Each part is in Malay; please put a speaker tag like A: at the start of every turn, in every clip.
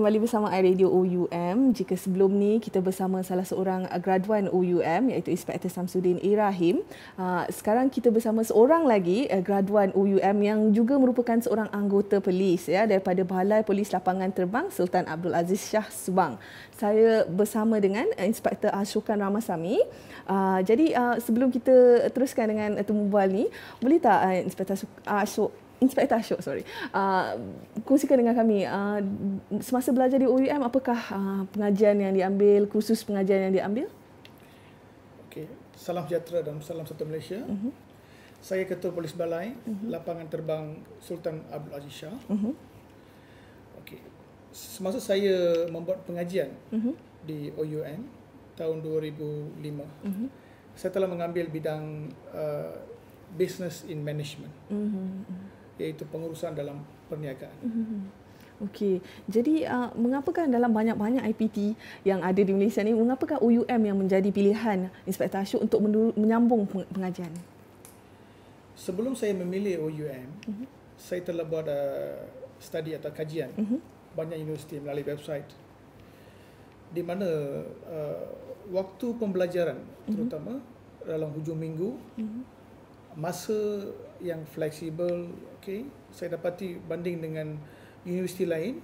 A: kembali bersama iRadio OUM. Jika sebelum ni kita bersama salah seorang graduan OUM iaitu Inspektor Samsudin Irahim. Sekarang kita bersama seorang lagi graduan OUM yang juga merupakan seorang anggota polis daripada Balai Polis Lapangan Terbang Sultan Abdul Aziz Shah Subang. Saya bersama dengan Inspektor Ashokan Ramasamy. Jadi sebelum kita teruskan dengan temu bual ni, boleh tak Inspektor Ashok, kongsikan dengan kami semasa belajar di OUM, apakah pengajian yang diambil, kursus pengajian yang diambil?
B: Okey, salam sejahtera dan salam satu Malaysia. Saya Ketua Polis Balai Lapangan Terbang Sultan Abdul Aziz Shah. Okey, semasa saya membuat pengajian di OUM tahun 2005, saya telah mengambil bidang Business in Management. Iaitu pengurusan dalam perniagaan.
A: Okey, jadi mengapakah dalam banyak-banyak IPT yang ada di Malaysia ni, mengapakah OUM yang menjadi pilihan Inspektor Ashok untuk menyambung pengajian?
B: Sebelum saya memilih OUM, saya telah buat study atau kajian banyak universiti melalui website, di mana waktu pembelajaran terutama dalam hujung minggu, masa yang fleksibel, saya dapati banding dengan universiti lain,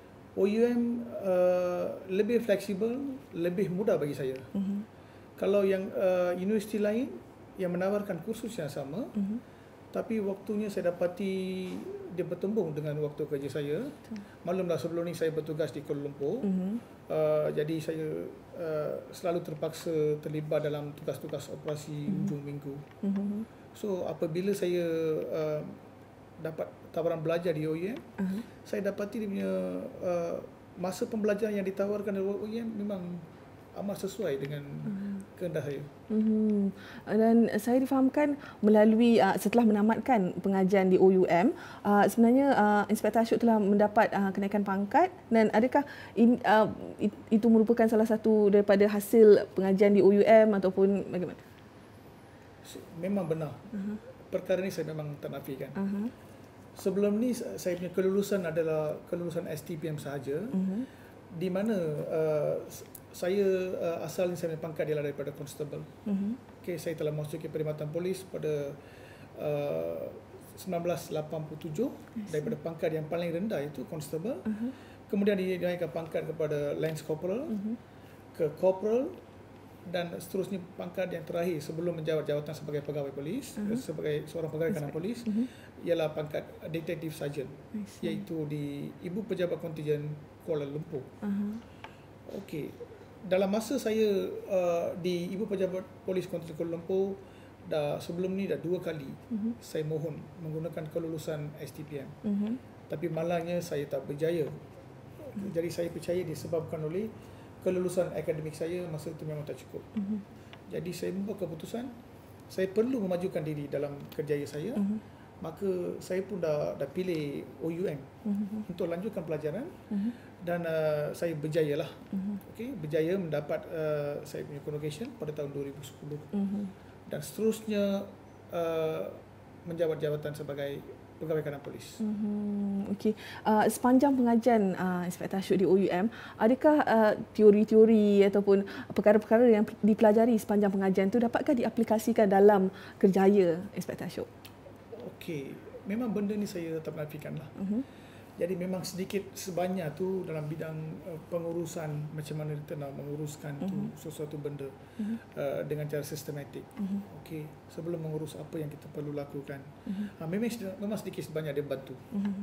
B: OUM lebih fleksibel, lebih mudah bagi saya. Kalau yang universiti lain yang menawarkan kursus yang sama, tapi waktunya saya dapati dia bertembung dengan waktu kerja saya. Maklumlah sebelum ni saya bertugas di Kuala Lumpur, jadi saya selalu terpaksa terlibat dalam tugas-tugas operasi hujung minggu. So apabila saya dapat tawaran belajar di OUM, saya dapati dia punya masa pembelajaran yang ditawarkan oleh OUM memang amat sesuai dengan kehendak saya.
A: Dan saya difahamkan melalui setelah menamatkan pengajian di OUM, sebenarnya Inspektor Ashok telah mendapat kenaikan pangkat, dan adakah itu merupakan salah satu daripada hasil pengajian di OUM ataupun bagaimana?
B: Memang benar. Perkara ini saya memang tak nafikan. Sebelum ni saya punya kelulusan adalah kelulusan STPM sahaja, di mana saya asalnya saya punya pangkat ialah daripada constable. Saya telah masuki perkhidmatan polis pada 1987 daripada pangkat yang paling rendah itu constable. Kemudian dinaikkan pangkat kepada lance corporal, ke corporal, dan seterusnya pangkat yang terakhir sebelum menjawat jawatan sebagai pegawai polis, sebagai seorang pegawai kanan polis, ialah pangkat detective sergeant, iaitu di Ibu Pejabat Kontijen Kuala Lumpur. Okey, dalam masa saya di Ibu Pejabat Polis Kontijen Kuala Lumpur, sebelum ni dah 2 kali saya mohon menggunakan kelulusan STPM, tapi malangnya saya tak berjaya. Jadi saya percaya disebabkan oleh kelulusan akademik saya masa itu memang tak cukup. Jadi saya membuat keputusan saya perlu memajukan diri dalam kerjaya saya. Maka saya pun dah pilih OUM untuk lanjutkan pelajaran, dan saya berjayalah. Berjaya mendapat saya punya convocation pada tahun 2010, dan seterusnya menjawat jawatan sebagai pegawai kanan polis.
A: Sepanjang pengajian Inspektor Ashok di OUM, adakah teori-teori ataupun perkara-perkara yang dipelajari sepanjang pengajian itu dapatkah diaplikasikan dalam kerjaya Inspektor Ashok?
B: Okey, memang benda ni saya tak menafikanlah. Jadi memang sedikit sebanyak tu dalam bidang pengurusan, macam mana kita nak menguruskan tu sesuatu benda dengan cara sistematik. Okey, sebelum mengurus apa yang kita perlu lakukan. Memang sedikit sebanyak dia bantu.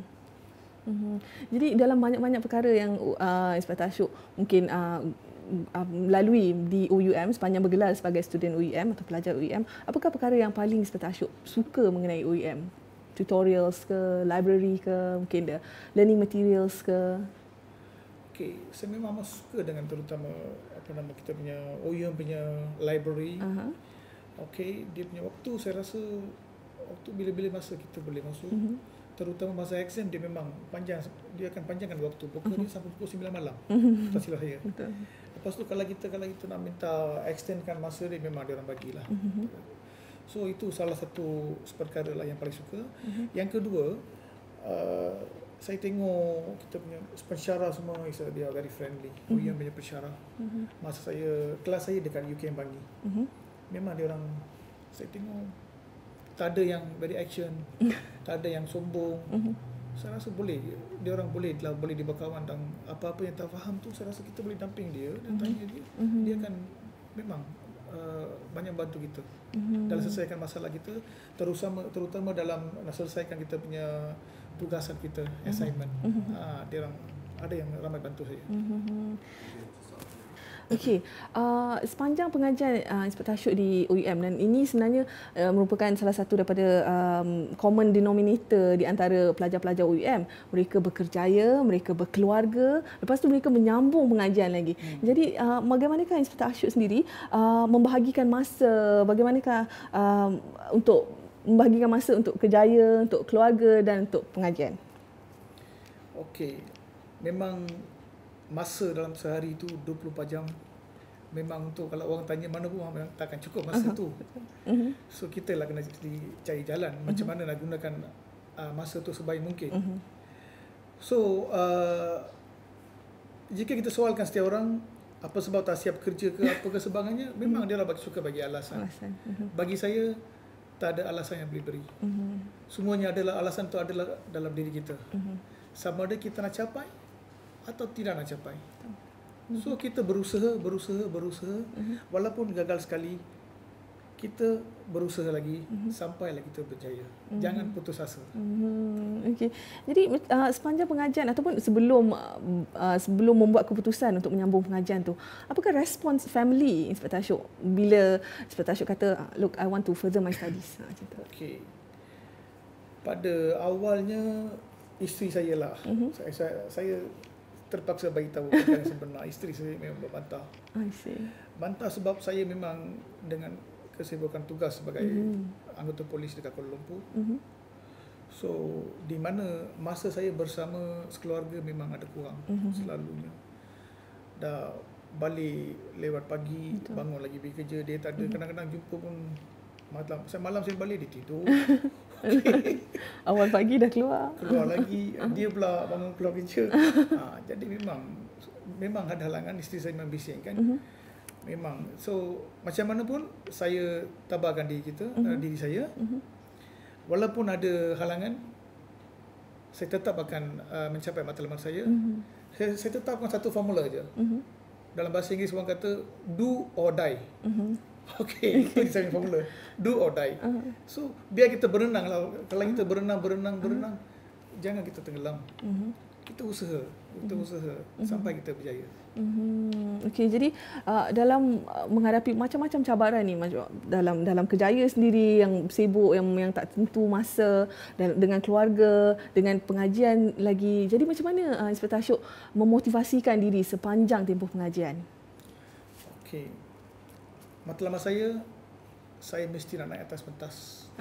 A: Jadi dalam banyak-banyak perkara yang Inspektor Ashok mungkin melalui di OUM sepanjang bergelar sebagai student OUM atau pelajar OUM, apakah perkara yang paling Inspektor Ashok suka mengenai OUM? Tutorials ke, library ke, mungkin learning materials ke?
B: Okey, saya memang amat suka dengan terutama kita punya OUM punya library. Okey, dia punya waktu saya rasa waktu bila-bila masa kita boleh masuk. Terutama masa exam dia memang panjang, dia akan panjangkan waktu. Pokoknya sampai pukul 9 malam. Tak silap saya. Lepas tu kalau kita nak minta extendkan masa dia, memang dia orang bagilah. So itu salah satu perkara lah yang paling suka. Yang kedua, saya tengok kita punya pensyarah semua dia very friendly. UUM punya pensyarah. Masa kelas saya dekat UKM Bangi. Memang dia orang, saya tengok tak ada yang very action, tak ada yang sombong. Saya rasa boleh, dia orang boleh diberkawan dan apa-apa yang tak faham tu saya rasa kita boleh damping dia dan tanya dia. Dia akan memang banyak bantu kita dalam selesaikan masalah kita, terutama dalam selesaikan kita punya tugasan kita, assignment. Dia orang ada yang ramai bantu saya.
A: Okey, sepanjang pengajian Inspektor Ashok di UUM, dan ini sebenarnya merupakan salah satu daripada common denominator di antara pelajar-pelajar UUM. Mereka berkerjaya, mereka berkeluarga, lepas tu mereka menyambung pengajian lagi. Jadi bagaimanakah Inspektor Ashok sendiri membahagikan masa, bagaimanakah untuk membahagikan masa untuk kerjaya, untuk keluarga dan untuk pengajian?
B: Okey, memang masa dalam sehari itu 24 jam memang untuk, kalau orang tanya mana pun memang takkan cukup masa tu. So kita lah kena cari jalan macam mana nak gunakan masa tu sebaik mungkin. So jika kita soalkan setiap orang apa sebab tak siap kerja ke apa ke sebagainya, memang dia lah suka bagi alasan. Bagi saya tak ada alasan yang boleh beri. Semuanya adalah alasan tu adalah dalam diri kita. Sama ada kita nak capai atau tidak nak capai. So kita berusaha, walaupun gagal sekali, kita berusaha lagi sampailah kita berjaya. Jangan putus asa.
A: Okey. Jadi sepanjang pengajian ataupun sebelum membuat keputusan untuk menyambung pengajian tu, apakah respons family Inspektor Ashok bila Inspektor Ashok kata, look, I want to further my studies? Macam tu.
B: Okey. Pada awalnya isteri saya lah. Saya terpaksa bagi tahu perkara yang sebenar. Isteri saya memang berbantah.
A: I see.
B: Bantah sebab saya memang dengan kesibukan tugas sebagai anggota polis dekat Kuala Lumpur. So di mana masa saya bersama sekeluarga memang ada kurang selalunya. Dah balik lewat pagi, bangun lagi pergi kerja, dia tak ada. Kadang-kadang jumpa pun malam saya balik dia tidur.
A: Okay. Awal pagi dah keluar
B: lagi, dia pula bangun keluar kerja. Jadi memang ada halangan. Isteri saya memang bising kan. Memang. So macam mana pun saya tabahkan diri saya. Walaupun ada halangan, saya tetap akan mencapai matlamat saya. Saya tetapkan satu formula aja. Dalam bahasa Inggeris orang kata do or die. Okey, itu saya formula. Do or die. So biar kita berenang lah. Kalau kita berenang, jangan kita tenggelam. Kita usaha sampai kita berjaya.
A: Okey, jadi dalam menghadapi macam-macam cabaran ni, dalam kerjaya sendiri yang sibuk, yang tak tentu masa, dan dengan keluarga, dengan pengajian lagi. Jadi macam mana Inspektor Ashok memotivasikan diri sepanjang tempoh pengajian?
B: Okey. Matlamat saya mesti nak naik atas pentas.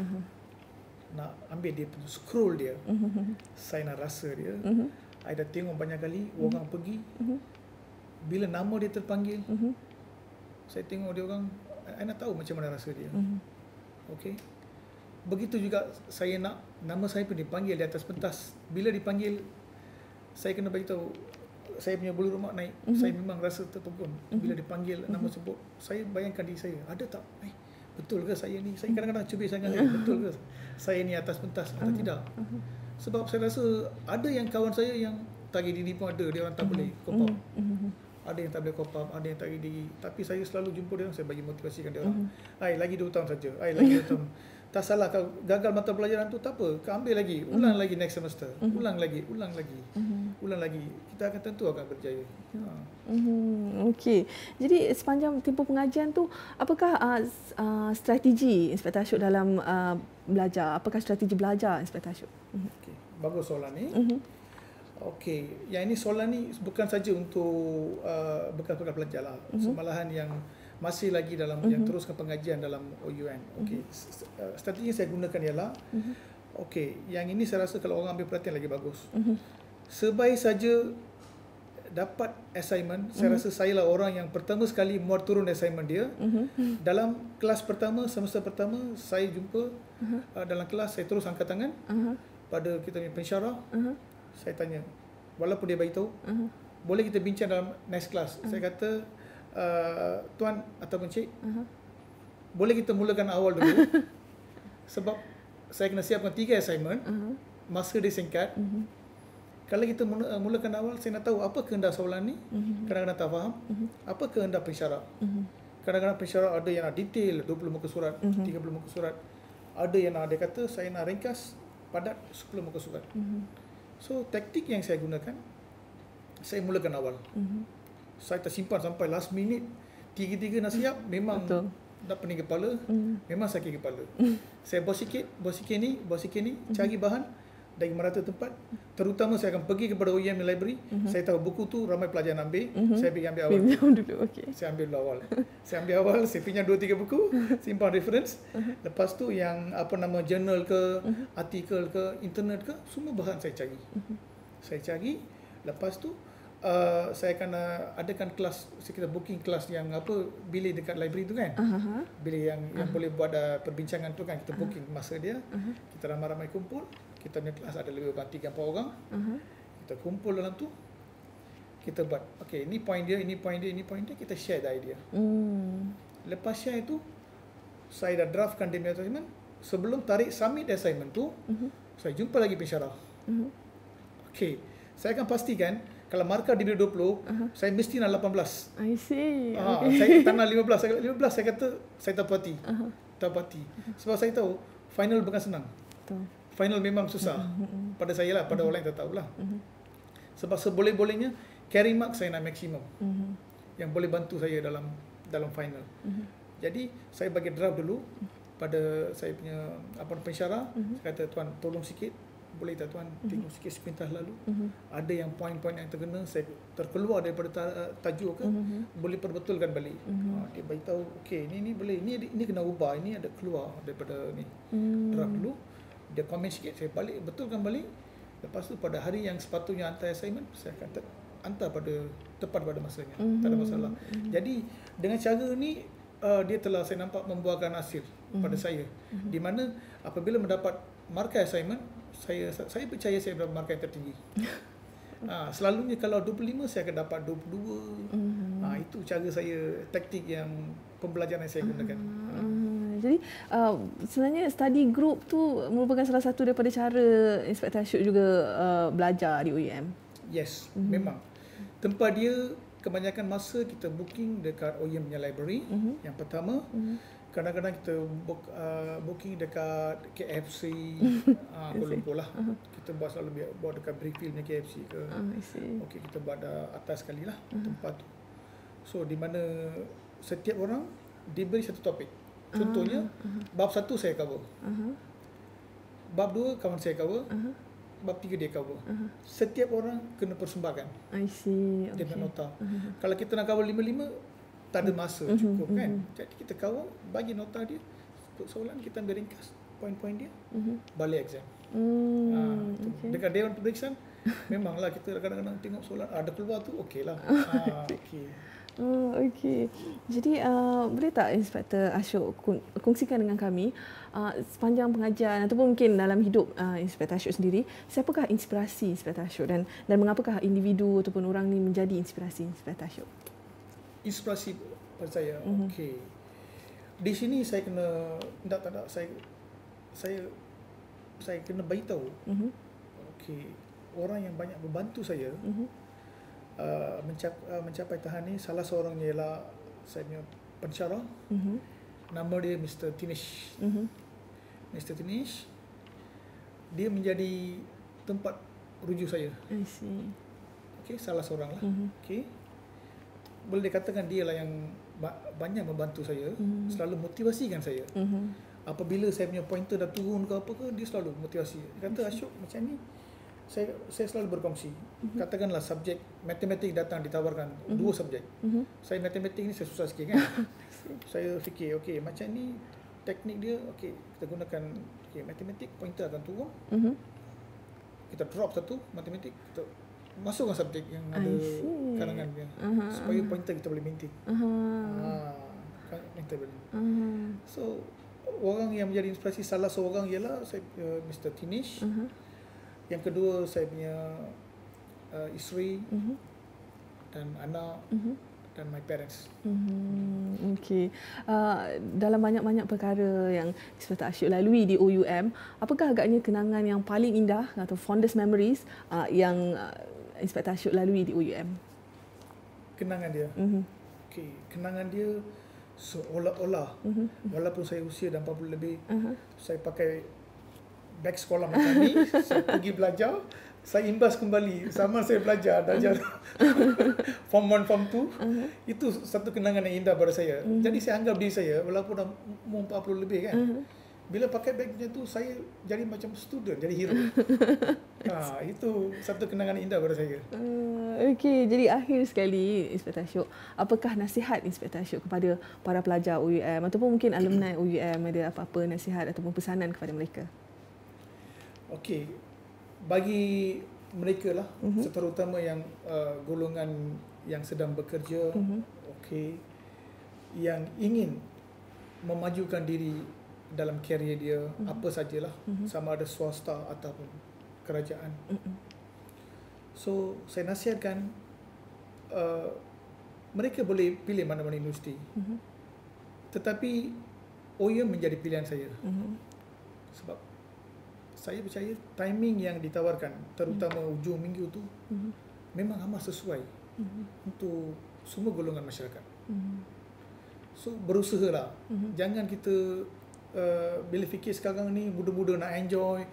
B: Nak ambil dia punya scroll dia. Saya nak rasa dia. Saya dah tengok banyak kali orang pergi. Bila nama dia terpanggil, saya tengok dia orang, saya nak tahu macam mana rasa dia. Okey. Begitu juga saya nak nama saya pun dipanggil di atas pentas. Bila dipanggil, saya kena bagi tahu saya punya bulu roma naik. Saya memang rasa terpegun bila dipanggil nama sebut. Saya bayangkan diri saya, ada tak? Betul ke saya ni? Saya kadang-kadang cubit sangat. Betul ke saya ni atas pentas atau tidak? Sebab saya rasa ada yang kawan saya yang target diri pun ada, dia orang tak boleh cope up. Ada yang tak boleh cope up, ada yang target diri. Tapi saya selalu jumpa dia orang, saya bagi motivasikan dia orang. Lagi 2 tahun saja. Lagi 2 tahun. Tak salah, kau gagal mata pelajaran tu tak apa, kau ambil lagi, ulang lagi next semester. Ulang lagi. Kita akan tentu akan berjaya.
A: Okey. Jadi sepanjang tempoh pengajian tu, apakah strategi Inspektor Ashok dalam belajar? Apakah strategi belajar Inspektor Ashok?
B: Okey, bagus soalan ni. Okey, yang ini soalan ni bukan saja untuk bekas-bekas pelajar lah. Malahan yang masih lagi dalam yang teruskan pengajian dalam OUN. Okey, strategi yang saya gunakan ialah okey, yang ini saya rasa kalau orang ambil perhatian lagi bagus. Sebaik saja dapat assignment, saya rasa saya lah orang yang pertama sekali muat turun assignment dia. Dalam kelas pertama, semester pertama, saya jumpa dalam kelas, saya terus angkat tangan pada kita punya pensyarah. Saya tanya, walaupun dia beritahu, boleh kita bincang dalam next class. Saya kata, tuan ataupun cik, boleh kita mulakan awal dulu. Sebab saya kena siapkan 3 assignment, masa dia singkat. Kalau kita mulakan awal, saya nak tahu apa kehendak soalan ni. Kadang-kadang tak faham. Apa kehendak pensyarat. Kadang-kadang pensyarat ada yang nak detail 20 muka surat, 30 muka surat. Ada yang nak, dia kata saya nak ringkas padat 10 muka surat. So taktik yang saya gunakan, saya mulakan awal. Saya tersimpan sampai last minute. 3 nak siap, memang dah pening kepala, memang sakit kepala. Saya bawa sikit ni, cari bahan dari merata tempat. Terutama saya akan pergi kepada OEM library. Saya tahu buku tu ramai pelajar nak ambil. Saya pergi ambil awal. Saya ambil dulu awal. Saya ambil awal, saya pinjam 2-3 buku, simpan reference. Lepas tu yang apa nama journal ke, artikel ke, internet ke, semua bahan saya cari. Saya cari, lepas tu saya akan adakan kelas, kita booking kelas yang apa, bilik dekat library tu kan. Bilik yang boleh buat perbincangan tu kan, kita booking masa dia. Kita ramai-ramai kumpul. Kita punya kelas ada lebih kurang 3-4 orang. Kita kumpul dalam tu. Kita buat, okay, ini point dia, ini point dia, ini point dia. Kita share the idea. Lepas share itu, saya dah draftkan dia punya assignment. Sebelum tarik submit assignment tu, saya jumpa lagi pensyarah. Okay, saya akan pastikan kalau markah dia 20, saya mesti nak 18.
A: I see.
B: Saya tak nak 15. Saya kata saya tak puas hati. Sebab saya tahu final bukan senang. Final memang susah. Pada saya lah, pada orang lain tak tahulah. Sebab seboleh-bolehnya carry mark saya nak maksimum. Yang boleh bantu saya dalam final. Jadi saya bagi draft dulu pada saya punya pensyarah. Saya kata, tuan tolong sikit, boleh tak tuan tengok sikit sepintas lalu. Ada yang poin-poin yang terkena, saya terkeluar daripada tajuk ke, boleh perbetulkan balik. Dia beritahu, okey, ini boleh, ini kena ubah, ini ada keluar daripada ni. Draft dulu. Dia komen sikit, saya balik, betulkan balik. Lepas tu pada hari yang sepatutnya hantar assignment, saya akan hantar tepat pada masanya. Tak ada masalah. Jadi dengan cara ni dia telah saya nampak membuahkan hasil pada saya. Di mana apabila mendapat markah assignment, saya percaya saya dapat markah yang tertinggi. Selalunya kalau 25 saya akan dapat 22. Itu cara saya, taktik yang pembelajaran yang saya gunakan.
A: Jadi sebenarnya study group tu merupakan salah satu daripada cara Inspektor Ashok juga belajar di OEM.
B: Yes, memang. Tempat dia kebanyakan masa kita booking dekat OEM punya library. Yang pertama, kadang-kadang kita booking dekat KFC, Kuala Lumpur lah. Kita buat selalu buat dekat Brickfield punya KFC ke. Okey, kita buat atas sekali lah tempat tu. So di mana setiap orang diberi satu topik. Contohnya, bab 1 saya cover. Bab 2 kawan saya cover. Bab 3 dia cover. Setiap orang kena persembahkan.
A: I see.
B: Dia punya nota. Kalau kita nak cover 5-5, tak ada masa cukup kan. Jadi kita cover, bagi nota dia. Untuk soalan kita ambil ringkas poin-poin dia. Balik exam. Dekat Dewan Pemeriksaan, memanglah kita kadang-kadang tengok soalan ada keluar tu, okeylah. Okey.
A: Okey. Jadi boleh tak Inspektor Ashok kongsikan dengan kami sepanjang pengajian ataupun mungkin dalam hidup Inspektor Ashok sendiri, siapakah inspirasi Inspektor Ashok dan mengapakah individu ataupun orang ni menjadi inspirasi Inspektor Ashok?
B: Inspirasi pada saya. Okey. Di sini saya kena saya kena beritahu. Okey, orang yang banyak membantu saya mencapai tahap ni, salah seorangnya ialah saya punya pensyarah. Nama dia Mr. Tinish. Mr. Tinish, dia menjadi tempat rujuk saya.
A: I see.
B: Okey, salah seorang lah. Okey, boleh dikatakan dia lah yang banyak membantu saya, selalu motivasikan saya. Apabila saya punya pointer dah turun ke apa ke, dia selalu motivasi. Dia kata, Ashok macam ni, saya selalu berkongsi. Katakanlah subjek matematik datang ditawarkan 2 subjek. Saya matematik ni saya susah sikit kan. Saya fikir, okey, macam ni teknik dia, okey, kita gunakan matematik, pointer akan turun. Kita drop satu matematik, kita masukkan subjek yang ada karangan dia, supaya pointer kita boleh maintain. So orang yang menjadi inspirasi salah seorang ialah Mr. Tinish. Yang kedua, saya punya isteri dan anak dan my parents.
A: Okey. Dalam banyak-banyak perkara yang Inspektor Ashok lalui di OUM, apakah agaknya kenangan yang paling indah atau fondest memories yang Inspektor Ashok lalui di OUM?
B: Kenangan dia. Okey, kenangan dia seolah-olah walaupun saya usia dah 40 lebih, saya pakai beg sekolah macam ni, saya pergi belajar, saya imbas kembali sama saya belajar form 1, form 2. Itu satu kenangan yang indah pada saya. Jadi saya anggap diri saya walaupun dah umur 40 lebih kan, bila pakai beg macam tu saya jadi macam student, jadi hero. Itu satu kenangan indah pada saya.
A: Okey, jadi akhir sekali Inspektor Ashok, apakah nasihat Inspektor Ashok kepada para pelajar OUM ataupun mungkin alumni OUM, ada apa-apa nasihat ataupun pesanan kepada mereka?
B: Okey, bagi mereka lah, terutama yang golongan yang sedang bekerja, okey, yang ingin memajukan diri dalam karier dia, apa sajalah, sama ada swasta ataupun kerajaan. So, saya nasihatkan mereka boleh pilih mana-mana universiti. Tetapi OUM menjadi pilihan saya. Sebab saya percaya timing yang ditawarkan, terutama hujung minggu tu, memang amat sesuai untuk semua golongan masyarakat. So, berusahalah. Jangan kita bila fikir sekarang ni muda-muda nak enjoy.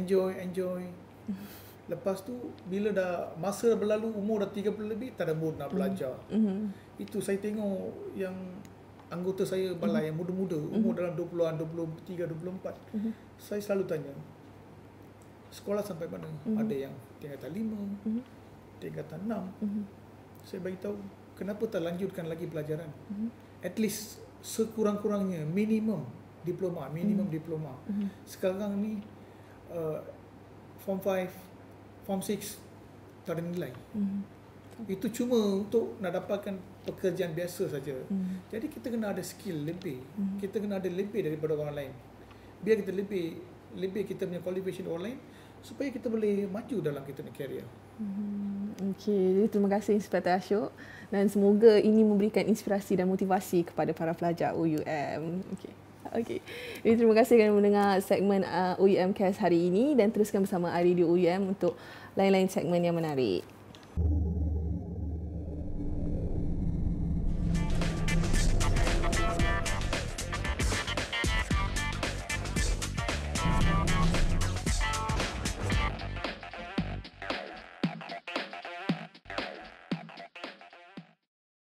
B: Lepas tu bila dah masa berlalu, umur dah 30 lebih, tak ada mood nak belajar. Itu saya tengok yang anggota saya balai yang muda-muda, umur dalam 20-an, 23, 24. Saya selalu tanya, sekolah sampai mana? Ada yang tingkatan 5, tingkatan 6. Saya beritahu, kenapa tak lanjutkan lagi pelajaran? At least sekurang-kurangnya minimum diploma. Sekarang ni form 5, form 6 tak ada nilai. Itu cuma untuk nak dapatkan pekerjaan biasa saja. Jadi kita kena ada skill lebih. Kita kena ada lebih daripada orang lain. Biar kita lebih kita punya qualification orang lain, supaya kita boleh maju dalam kita punya career.
A: Okey, terima kasih Inspektor Ashok, dan semoga ini memberikan inspirasi dan motivasi kepada para pelajar OUM. Okey. Jadi terima kasih kerana mendengar segmen OUM Cares hari ini, dan teruskan bersama iRadio OUM untuk lain-lain segmen yang menarik.